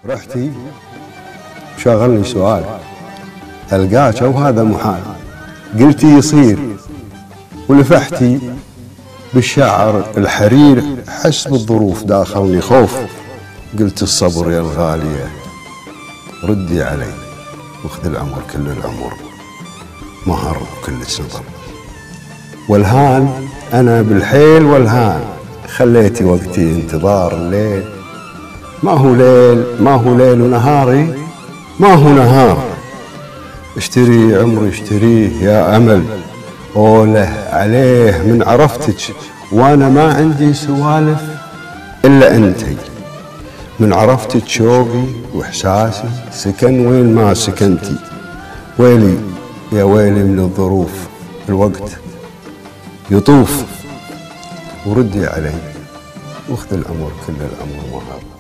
رحتي شغلني سؤال ألقاك وهذا محال، قلتي يصير ولفحتي بالشعر الحرير حسب الظروف داخلني خوف، قلت الصبر يا الغالية ردي علي واخذ العمر كل العمر مهر وكل نظر، والهان أنا بالحيل والهان خليتي وقتي انتظار الليل، ما هو ليل ونهاري ما هو نهار، اشتري عمري اشتريه يا أمل أوله عليه من عرفتك، وأنا ما عندي سوالف إلا أنتي، من عرفتك شوقي وإحساسي سكن وين ما سكنتي، ويلي يا ويلي من الظروف الوقت يطوف، وردي علي واخذ الأمر كل الأمر مهار.